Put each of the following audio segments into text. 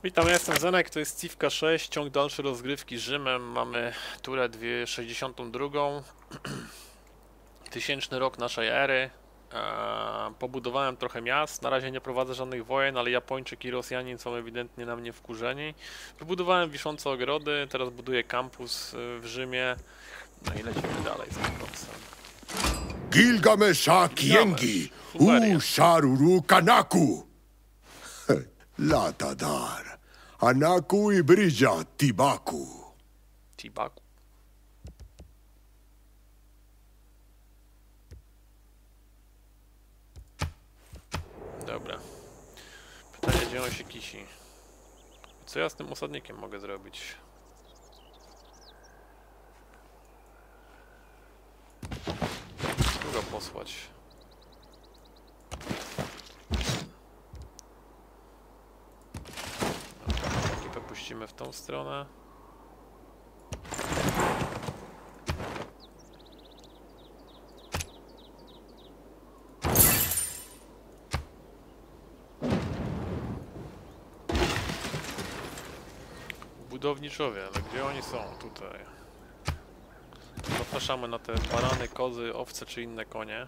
Witam, ja jestem Zenek, to jest Civka 6, ciąg dalszy rozgrywki Rzymem. Mamy turę 62, tysięczny rok naszej ery. Pobudowałem trochę miast, na razie nie prowadzę żadnych wojen, ale Japończyk i Rosjanin są ewidentnie na mnie wkurzeni. Wybudowałem wiszące ogrody, teraz buduję kampus w Rzymie. No i lecimy dalej z kampusem. Gilgamesha Kiengi, Sharuru Kanaku. Latadar, Anaku i Bryja Tibaku. Tibaku. Dobra. Pytanie, gdzie on się kisi? Co ja z tym osadnikiem mogę zrobić? Tu go posłać. Ekipę puścimy w tą stronę. Budowniczowie, ale gdzie oni są? Tutaj. Zapraszamy na te barany, kozy, owce czy inne konie.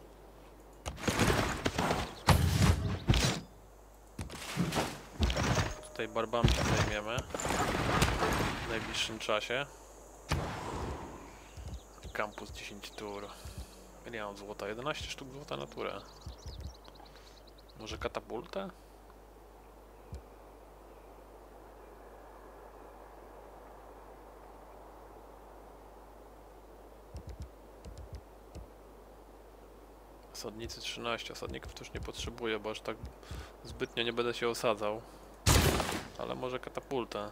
Tutaj barbami się zajmiemy w najbliższym czasie. Kampus 10 tur. Ile ja mam złota? 11 sztuk złota na turę. Może katapultę? Osadnicy 13. Osadników też nie potrzebuję, bo aż tak zbytnio nie będę się osadzał. Ale może katapultę.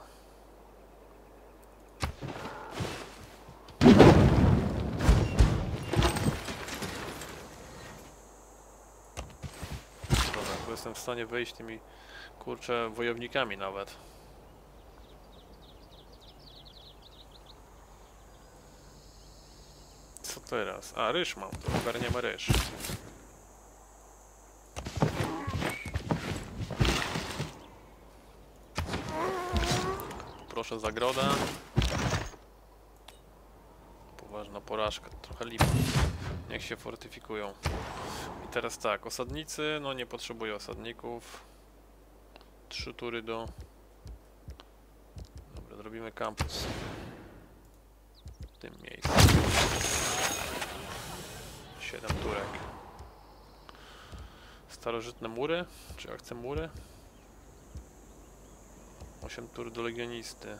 Dobra, tu jestem w stanie wejść tymi, kurczę, wojownikami nawet. Co teraz? A, ryż mam, to ogarniemy ryż. Proszę zagrodę. Poważna porażka, trochę lipa. Niech się fortyfikują. I teraz tak, osadnicy, no nie potrzebuję osadników. 3 tury do... Dobra, zrobimy kampus w tym miejscu. 7 turek. Starożytne mury? Czy ja chcę mury? 8 tur do legionisty.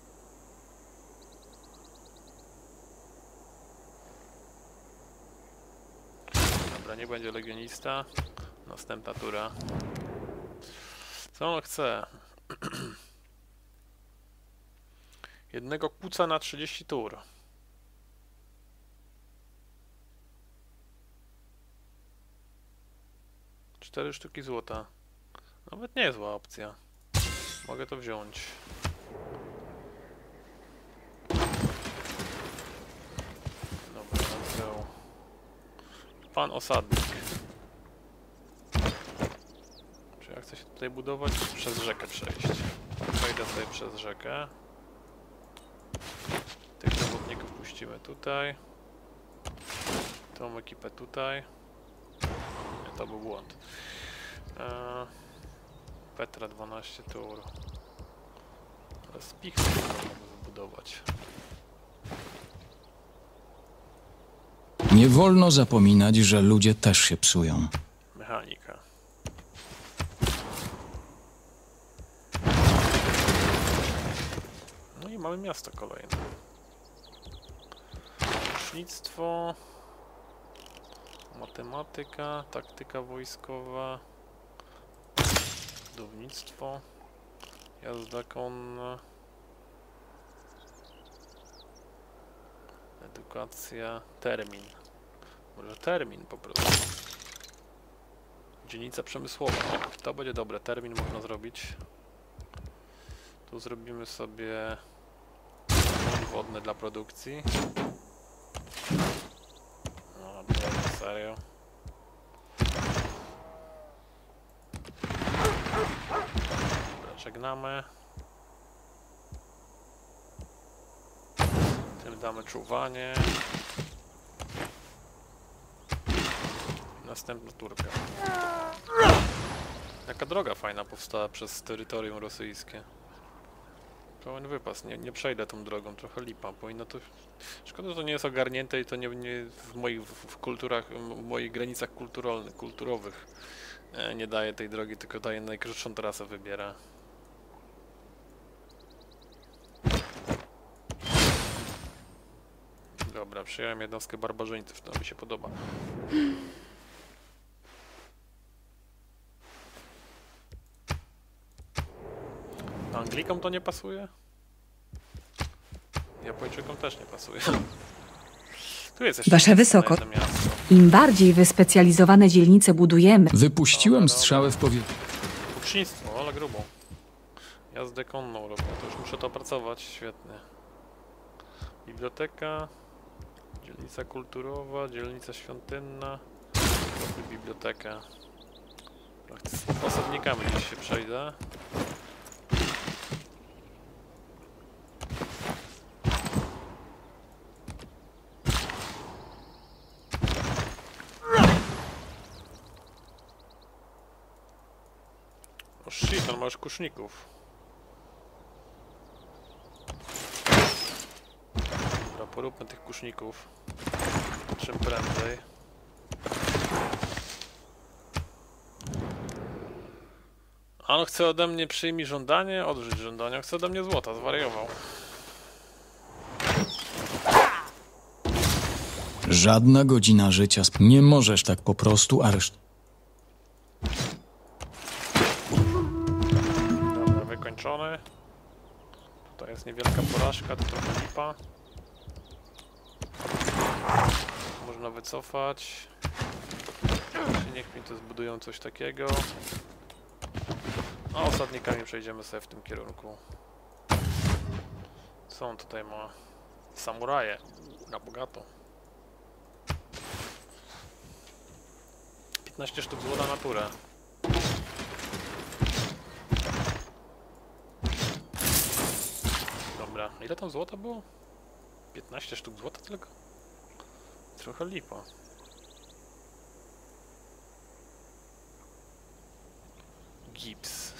Dobra, nie będzie legionista. Następna tura. Co on chce? Jednego kuca na 30 tur. Cztery sztuki złota. Nawet nie zła opcja. Mogę to wziąć. Dobra, wziął. Pan osadnik. Czy ja chcę się tutaj budować? Czy przez rzekę przejść? Przejdę sobie przez rzekę. Tych zawodników puścimy tutaj. Tą ekipę tutaj. Nie, to był błąd. Petra 12 tur. Ale spichy mogę wybudować. Nie wolno zapominać, że ludzie też się psują. Mechanika. No i mamy miasto kolejne. Łucznictwo. Matematyka, taktyka wojskowa. Budownictwo. Jazda konna. Edukacja. Termin. Może termin po prostu. Dzielnica przemysłowa. To będzie dobre. Termin można zrobić. Tu zrobimy sobie wodne dla produkcji. No, dobra, serio. żegnamy. Tym damy czuwanie. Następna turka. Jaka droga fajna powstała przez terytorium rosyjskie. Pełen wypas, nie przejdę tą drogą, trochę lipa, powinno to... Szkoda, że to nie jest ogarnięte i to nie w moich kulturach, w moich granicach kulturowych nie daje tej drogi, tylko daje najkrótszą trasę, wybiera. Dobra, przyjąłem jednostkę barbarzyńców, to mi się podoba. Anglikom to nie pasuje? Japończykom też nie pasuje. Tu jest jeszcze Wasza Wysoko, jedno miasto. im bardziej wyspecjalizowane dzielnice budujemy, Wypuściłem strzałę w powietrze. Ucznictwo, ale grubo. Jazdę konną robię, to już muszę to opracować, świetnie. Biblioteka, dzielnica kulturowa, dzielnica świątynna, robię bibliotekę. Z osobnikami gdzieś się przejdę. O shit, on ma już kuszników. Dobra, poróbmy tych kuszników czym prędzej. A on chce ode mnie przyjmij żądanie, odrzuć żądanie, chce ode mnie złota, zwariował. Żadna godzina życia. Nie możesz tak po prostu aresztować. Dobra, wykończony. Tutaj jest niewielka porażka, to trochę lipa. Można wycofać. Niech mi to zbudują coś takiego. A osadnikami przejdziemy sobie w tym kierunku. Co on tutaj ma? Samuraje. Na bogato. 15 sztuk złota na turę. Dobra, ile tam złota było? 15 sztuk złota tylko? Trochę lipa. Gips.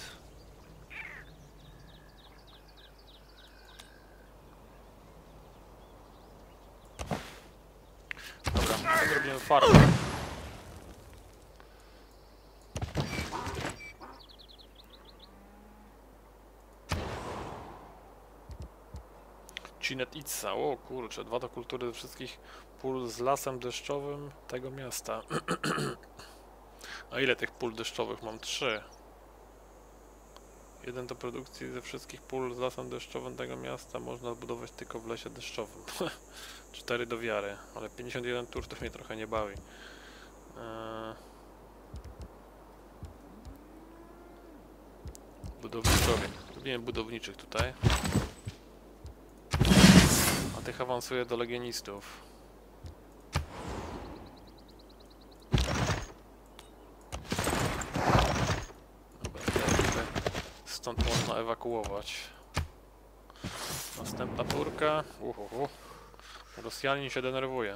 Dobra, to zrobimy farmę. Cinet Itza, o kurczę, 2 do kultury ze wszystkich pól z lasem deszczowym tego miasta. A ile tych pól deszczowych mam? 3. 1 do produkcji ze wszystkich pól z lasem deszczowym tego miasta można zbudować tylko w lesie deszczowym. 4 do wiary, ale 51 tur to mnie trochę nie bawi. Budowniczowie. Lubiłem budowniczych tutaj. A tych awansuję do legionistów. Dobra, tutaj stąd można ewakuować. Następna turka. Rosjanin się denerwuje.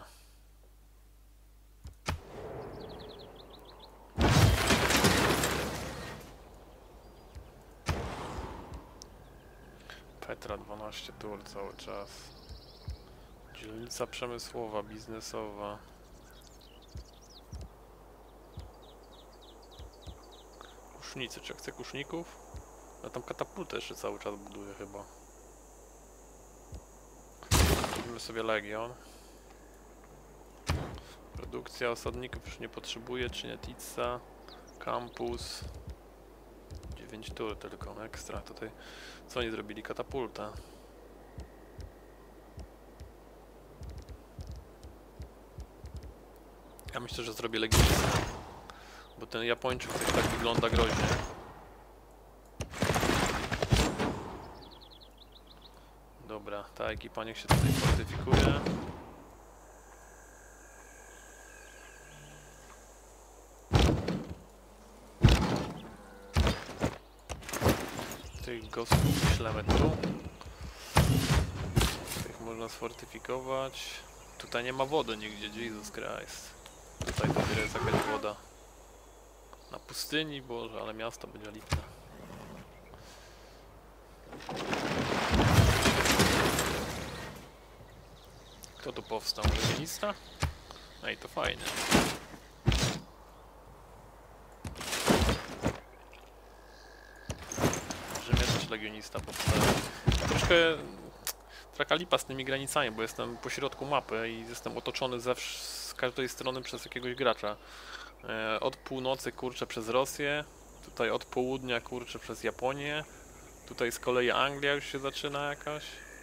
Petra 12 tur cały czas. Dzielnica przemysłowa, biznesowa. Kusznicy, czy chcę kuszników? Ja tam katapultę jeszcze cały czas buduję chyba. Robimy sobie legion. Produkcja osadników już nie potrzebuje, Cinetica, kampus. 9 tur tylko, ekstra. Tutaj co oni zrobili? Katapultę. Ja myślę, że zrobię legionistę, bo ten Japończyk coś tak wygląda groźnie. Dobra, ta ekipa niech się tutaj fortyfikuje. Tych gostów wyślemy tu. Tych można sfortyfikować. Tutaj nie ma wody nigdzie, Jesus Christ. Tutaj dopiero jest jakaś woda. Na pustyni, Boże, ale miasto będzie lipne. Kto tu powstał? Legionista? Ej, to fajnie. W Rzymie też legionista powstał. Troszkę taka lipa z tymi granicami, bo jestem po środku mapy i jestem otoczony z każdej strony przez jakiegoś gracza. Od północy kurczę przez Rosję, tutaj od południa kurczę przez Japonię, tutaj z kolei Anglia już się zaczyna jakaś.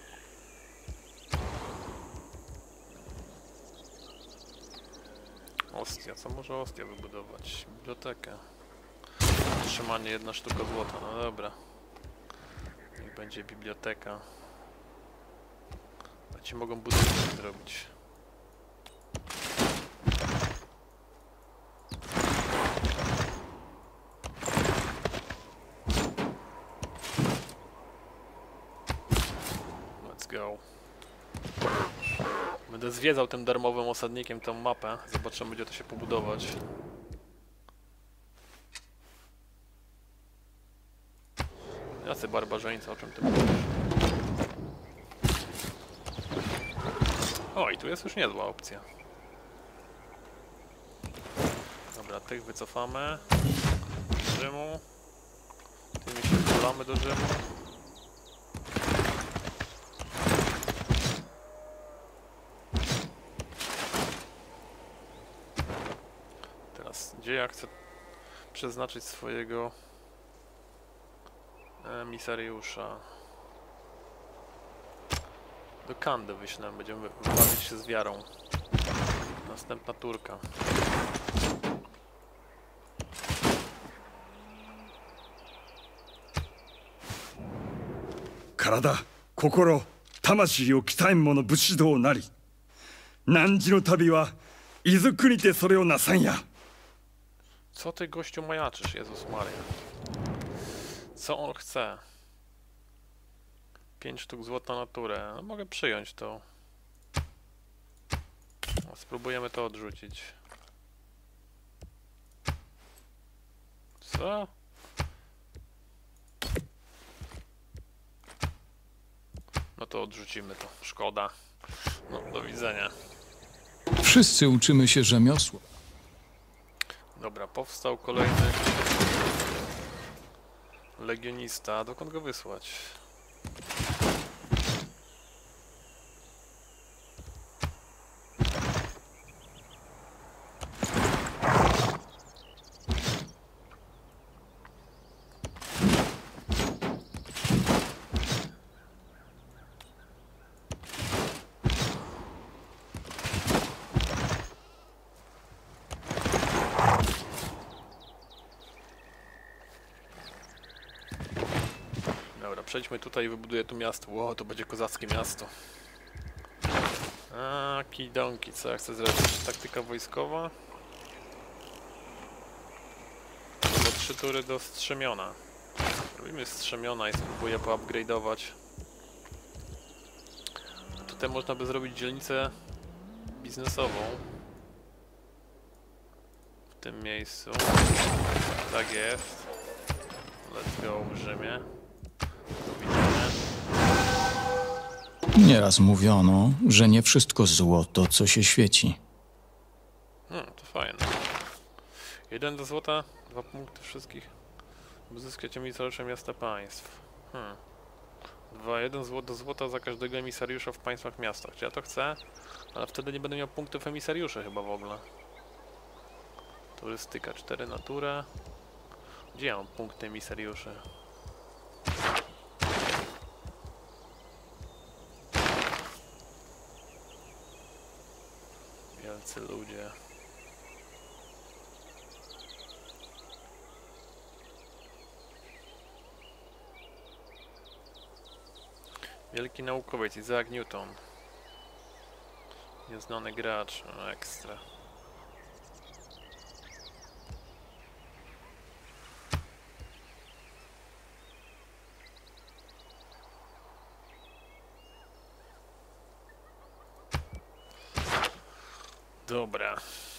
Ostia, co może Ostia wybudować? Bibliotekę. Trzymanie 1 sztuka złota, no dobra. Niech będzie biblioteka. A ci mogą budynek zrobić. Let's go. Będę zwiedzał tym darmowym osadnikiem tą mapę. Zobaczymy, gdzie to się pobudować. Jacy barbarzyńcy, o czym ty mówisz? O, i tu jest już niezła opcja. Dobra, tych wycofamy. Do Rzymu. Tymi się wpulamy do Rzymu. Teraz, gdzie ja chcę przeznaczyć swojego emisariusza? Do Kandy wyślę, będziemy bawić się z wiarą. Następna turka. Karada, kokoro, tamashiiを鍛えん者武士道なり。汝の旅はいずくにてそれをなさんや。 Co ty gościu majaczysz, Jezus Maria? Co on chce? 5 sztuk złota na turę. No, mogę przyjąć to. No, spróbujemy to odrzucić. Co? No to odrzucimy to. Szkoda. No, do widzenia. Wszyscy uczymy się rzemiosła. Dobra, powstał kolejny legionista. Dokąd go wysłać? Przejdźmy tutaj i wybuduję tu miasto. Ło, to będzie kozackie miasto. A, kidonki, co ja chcę zrobić? Taktyka wojskowa. Bo 3 tury do strzemiona. Robimy strzemiona i spróbuję poupgrade'ować. Tutaj można by zrobić dzielnicę biznesową. W tym miejscu. Tak jest. Let's go w Rzymie. Nieraz mówiono, że nie wszystko złoto, co się świeci. To fajne. 1 do złota, 2 punkty wszystkich. Uzyskać emisariusze miasta państw. 1 do złota za każdego emisariusza w państwach miastach. Czy ja to chcę? Ale wtedy nie będę miał punktów emisariuszy chyba w ogóle. Turystyka 4 na turę. Gdzie ja mam punkty emisariuszy? Wielcy ludzie. Wielki naukowiec Isaac Newton. Nieznany gracz, ekstra. Dobra.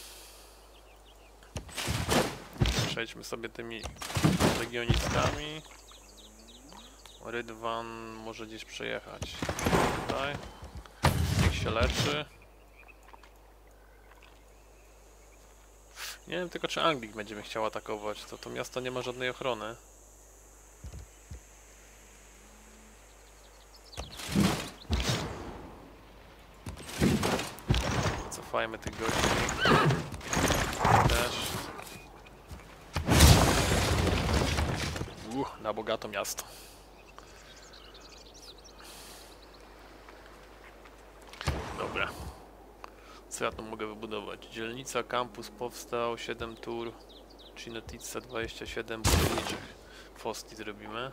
Przejdźmy sobie tymi legionistami. Rydwan może gdzieś przejechać. Tutaj. Niech się leczy. Nie wiem tylko, czy Anglik będziemy chciał atakować. To miasto nie ma żadnej ochrony. Cofajmy tych gości. Też. Na bogato miasto. Dobra. Co ja tu mogę wybudować? Dzielnica, kampus powstał, 7 tur. Cinotica 27 budowniczych. Fosti zrobimy.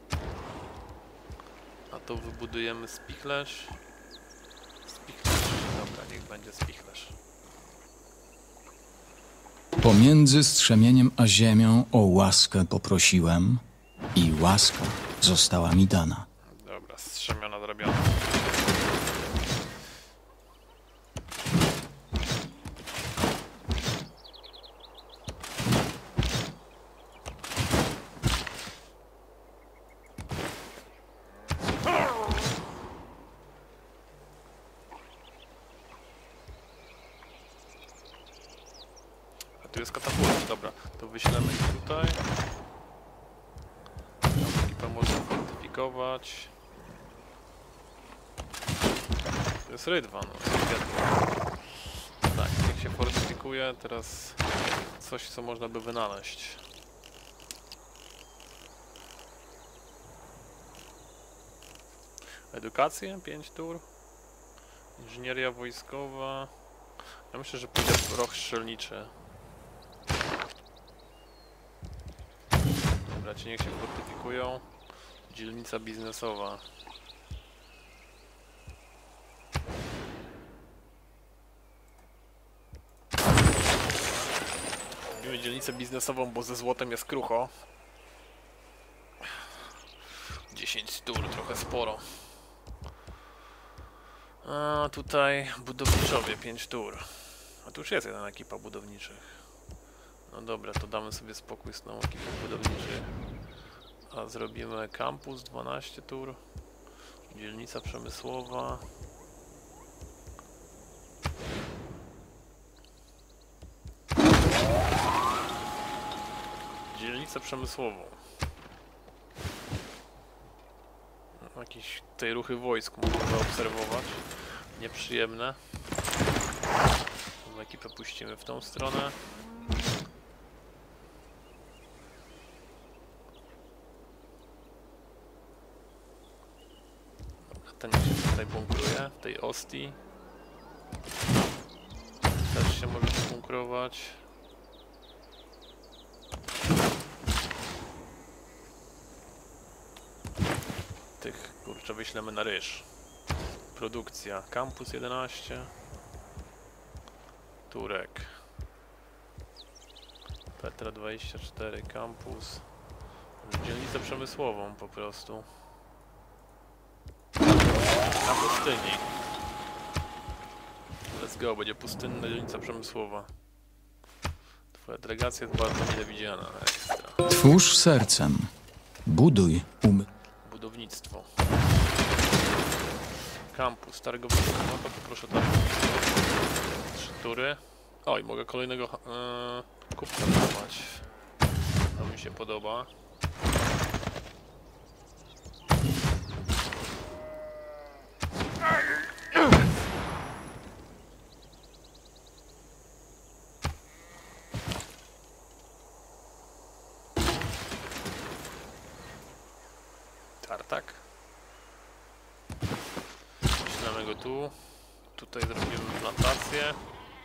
A to wybudujemy spichlerz. Spichlerz. Dobra, niech będzie spichlerz. Pomiędzy strzemieniem a ziemią o łaskę poprosiłem i łaska została mi dana. Dobra, strzemiona zrobiona. Tu jest katapult, dobra, to wyślemy ich tutaj. Tam ekipę można fortyfikować. To jest Rydwan, tak, niech się fortyfikuje, teraz coś, co można by wynaleźć. Edukację, 5 tur. Inżynieria wojskowa. Ja myślę, że pójdę w roch strzelniczy. Dobra, ci niech się fortyfikują. Dzielnica biznesowa. Robimy dzielnicę biznesową, bo ze złotem jest krucho. 10 tur, trochę sporo. A tutaj budowniczowie, 5 tur. A tu już jest jedna ekipa budowniczych. No dobra, to damy sobie spokój z tą ekipą budowniczych. A zrobimy kampus, 12 tur. Dzielnica przemysłowa. Dzielnicę przemysłową. Jakieś tutaj ruchy wojsk można zaobserwować. Nieprzyjemne. Tą ekipę puścimy w tą stronę. Ten się tutaj bunkruje, w tej Ostii. Też się może bunkrować. Tych, kurczę, wyślemy na ryż. Produkcja, kampus 11. Turek. Petra 24, kampus. Dzielnicę przemysłową po prostu. Na pustyni. Let's go, będzie pustynna dzielnica przemysłowa. Twoja delegacja jest bardzo mile widziana. Ekstra. Twórz sercem, buduj Budownictwo. Kampus, targowisko. No to poproszę targowisko. 3 tury. O, i mogę kolejnego kupca dawać. To mi się podoba. Tartak. Ślemy go tu. Tutaj zrobimy plantację.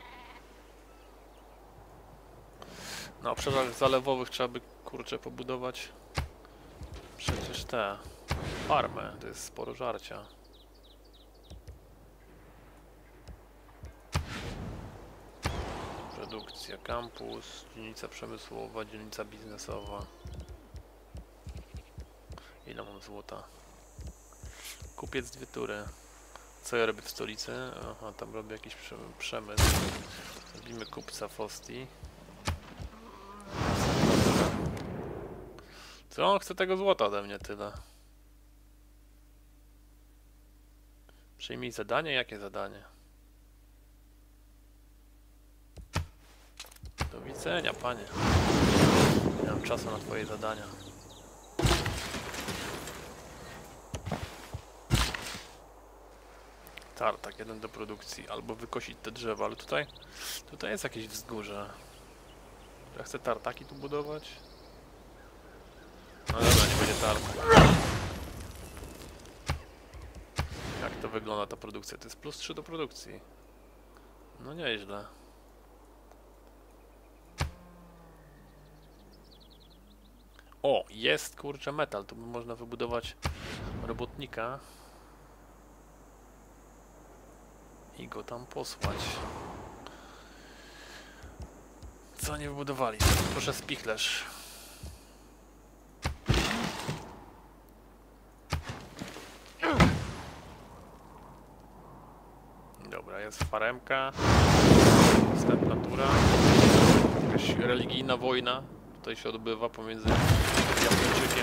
Na obszarach zalewowych trzeba by, kurczę, pobudować przecież te farmę. To jest sporo żarcia. Produkcja, kampus, dzielnica przemysłowa, dzielnica biznesowa. Ile mam złota? Kupiec 2 tury. Co ja robię w stolicy? Aha, tam robię jakiś przemysł. Robimy kupca Fosti. Co on chce tego złota ode mnie tyle? Przyjmij zadanie? Jakie zadanie? Do widzenia, panie. Nie mam czasu na twoje zadania. Tartak, jeden do produkcji. Albo wykosić te drzewa, ale tutaj jest jakieś wzgórze. Ja chcę tartaki tu budować. No dobra, nie będzie tartak. Jak to wygląda ta produkcja? To jest +3 do produkcji. No nieźle. O, jest kurczę metal. Tu by można wybudować robotnika i go tam posłać. Co nie wybudowali? Proszę spichlerz. Dobra, jest faremka. Następna tura. Jakaś religijna wojna tutaj się odbywa pomiędzy Japończykiem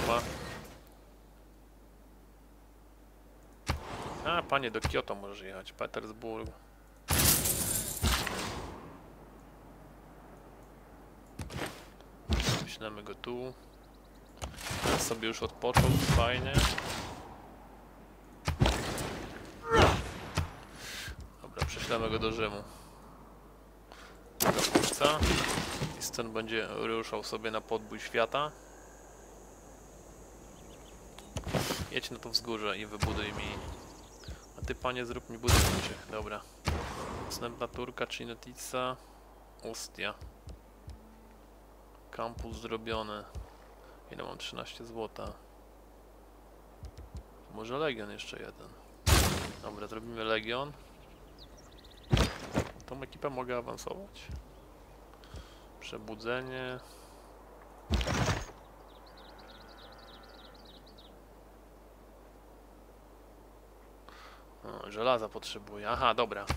a... panie, do Kyoto możesz jechać. Petersburg. Wyślemy go tu. Teraz sobie już odpoczął, fajnie. Dobra, prześlemy go do Rzymu. Dowódca. I stąd będzie ruszał sobie na podbój świata. Jedź na to wzgórze i wybuduj mi. A ty, panie, zrób mi budowniczy. Dobra. Następna turka, Chinotica, Ostia. Kampus zrobiony. Ile mam? 13 złota. Może Legion jeszcze jeden. Dobra, zrobimy Legion. Tą ekipę mogę awansować. Przebudzenie. O, żelaza potrzebuję. Aha, dobra.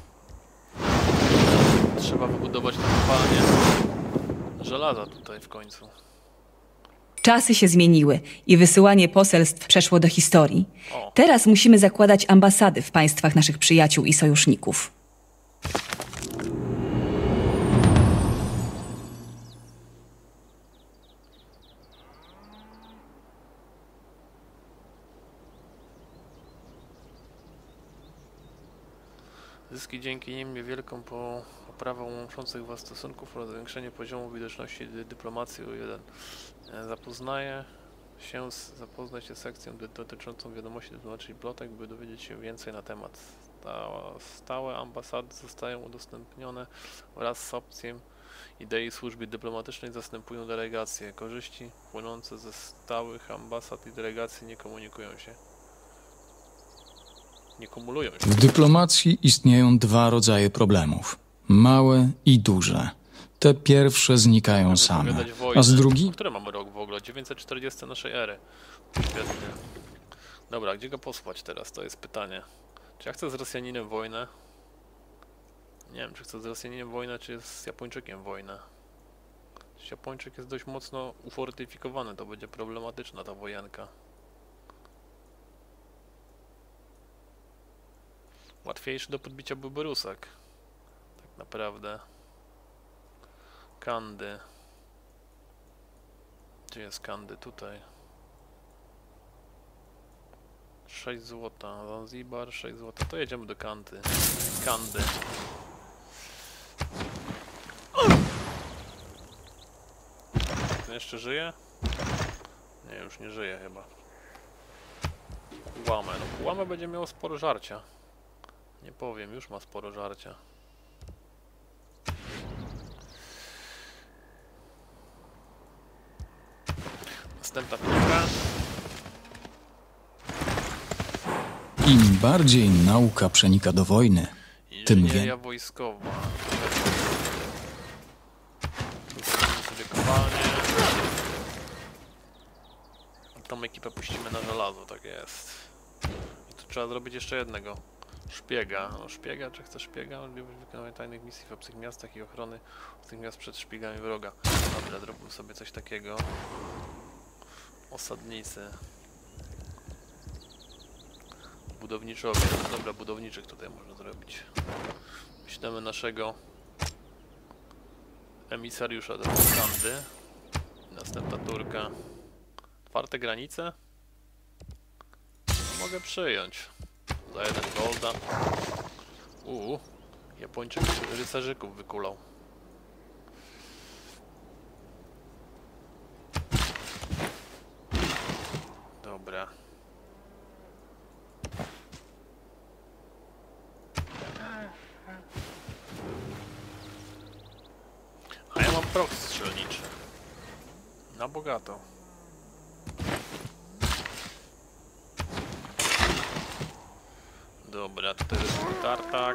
Trzeba wybudować na kopalnię żelaza tutaj w końcu. Czasy się zmieniły i wysyłanie poselstw przeszło do historii. O. Teraz musimy zakładać ambasady w państwach naszych przyjaciół i sojuszników. Zyski dzięki nim niewielką poprawą łączących was stosunków oraz zwiększenie poziomu widoczności dyplomacji o 1. Zapoznaj się z sekcją dotyczącą wiadomości dyplomatycznych plotek, by dowiedzieć się więcej na temat. Stałe ambasady zostają udostępnione wraz z opcją idei służby dyplomatycznej zastępują delegacje. Korzyści płynące ze stałych ambasad i delegacji nie komunikują się. Nie kumulują się. W dyplomacji istnieją dwa rodzaje problemów. Małe i duże. Te pierwsze znikają same, a z drugi... Który mamy rok w ogóle? 940 naszej ery. Świetnie. Dobra, gdzie go posłać teraz? To jest pytanie. Czy ja chcę z Rosjaninem wojnę? Nie wiem, czy chcę z Rosjaninem wojnę, czy z Japończykiem wojnę. Jeśli Japończyk jest dość mocno ufortyfikowany, to będzie problematyczna ta wojenka. Łatwiejszy do podbicia byłby Rusek. Tak naprawdę. Kandy. Gdzie jest Kandy? Tutaj. 6 złota. Zanzibar, 6 złota. To jedziemy do Kandy. Kandy. Ten jeszcze żyje? Nie, już nie żyje chyba. Kułamę. No Kułamę będzie miał sporo żarcia. Nie powiem, już ma sporo żarcia. Następna piłka. Im bardziej nauka przenika do wojny, tym Inżynieria wojskowa. Sobie kopalnię. Tą ekipę puścimy na żelazo, tak jest. I tu trzeba zrobić jeszcze jednego Szpiega. No, szpiega, czy chce szpiega? Możliwość wykonywania tajnych misji w obcych miastach i ochrony tych miast przed szpiegami wroga. Dobra, zrobimy sobie coś takiego. Osadnicy. Budowniczowie. No dobra, budowniczych tutaj można zrobić. Wyślemy naszego emisariusza do Kandy. Następna turka. Otwarte granice? Mogę przyjąć. Za 1 golda. Japończyk rycerzyków wykulał. Dobra. A ja mam proch strzelniczy. Na bogato. Dobra, tutaj jest tartak.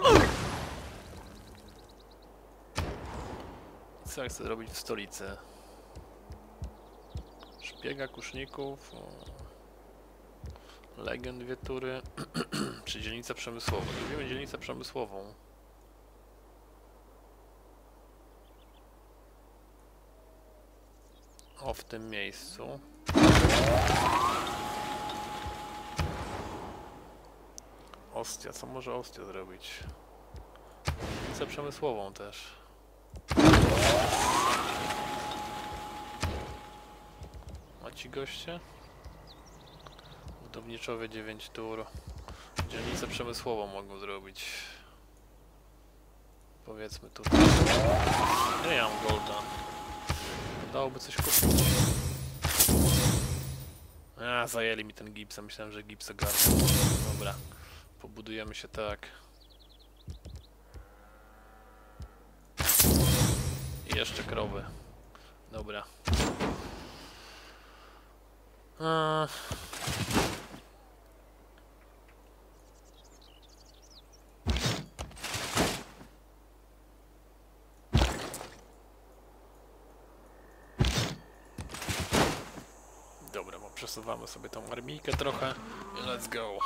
Co ja chcę robić w stolicy? Szpiega kuszników. Legion 2 tury. Czy dzielnicę przemysłową? Robimy dzielnicę przemysłową. O, w tym miejscu. Ostia, co może Ostia zrobić? Dzielnicę przemysłową też. A ci goście? Budowniczowie 9 tur. Dzielnicę przemysłową mogą zrobić. Powiedzmy tutaj. Nie mam golda. Dałoby coś kupić. Zajęli mi ten gips, myślałem, że gips ogarnę. Dobra, pobudujemy się tak. I jeszcze krowy. Dobra. Dobra, bo przesuwamy sobie tą armijkę trochę i let's go.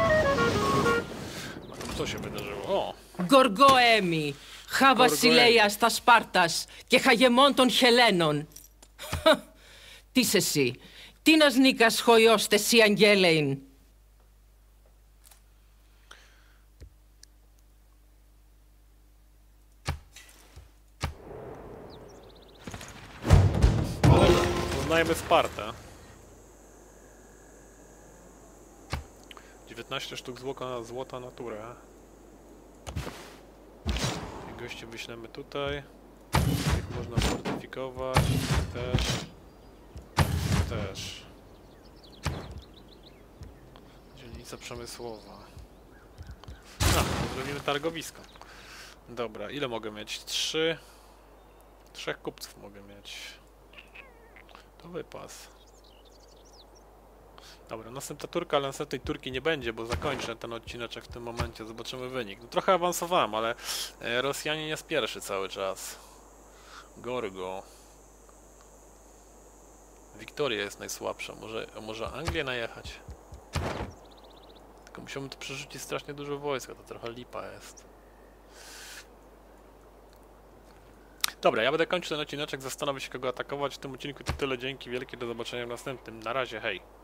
A tam co się wydarzyło? O! Γοργοέμι, χα βασιλέας τα Σπάρτας και χαγεμόν των Χελένων. Τι εσύ, τι νας νίκας χωιός τεσί αγγέλειν. Poznajemy Spartę. 19 sztuk złota naturę. I gości wyślemy tutaj. Ich można fortyfikować. Też. Dzielnica przemysłowa. Zrobimy targowisko. Dobra, ile mogę mieć? 3. 3 kupców mogę mieć. To wypas. Dobra, następna turka, ale następnej turki nie będzie, bo zakończę ten odcineczek w tym momencie, zobaczymy wynik. No, trochę awansowałem, ale Rosjanin jest pierwszy cały czas. Gorgo. Wiktoria jest najsłabsza, może Anglię najechać? Tylko musiałbym tu przerzucić strasznie dużo wojska, to trochę lipa jest. Dobra, ja będę kończył ten odcineczek, zastanowię się kogo atakować. W tym odcinku to tyle, dzięki wielkie, do zobaczenia w następnym. Na razie, hej!